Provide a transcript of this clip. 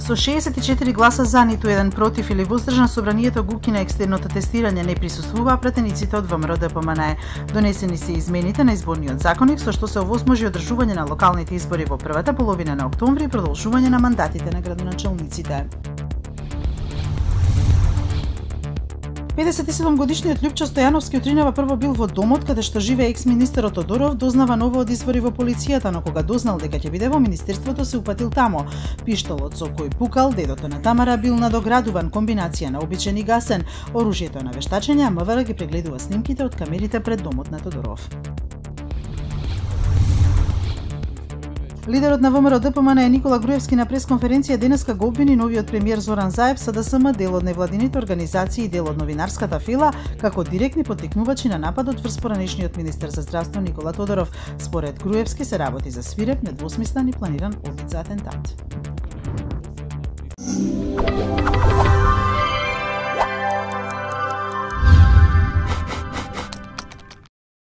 Со 64 гласа за, ниту еден против или воздржан, собранието го укина екстерното тестирање, не присуствуваа пратениците од ВМРО ДПМНЕ. Донесени се измените на изборниот законник со што се овозможи одржување на локалните избори во првата половина на октомври и продолжување на мандатите на градоначалниците. 57-годишниот Љупчо Стојановски утринава прво бил во домот каде што живее екс-министерот Тодоров, дознава ново од извори во полицијата, но кога дознал дека ќе биде во министерството се упатил тамо. Пиштолот со кој пукал дедото на Тамара бил надоградуван, комбинација на обичен и гасен. Оружјето е на вештачење, а МВР ги прегледува снимките од камерите пред домот на Тодоров. Лидерот на ВМРО ДПМНЕ Никола Груевски на пресконференција денеска го обвини новиот премиер Зоран Заев, СДСМ, дел од невладините организации и дел од новинарската фила, како директни поттикнувачи на нападот врз поранешниот министер за здравство Никола Тодоров. Според Груевски се работи за свиреп, недвосмислен и планиран опит за атентат.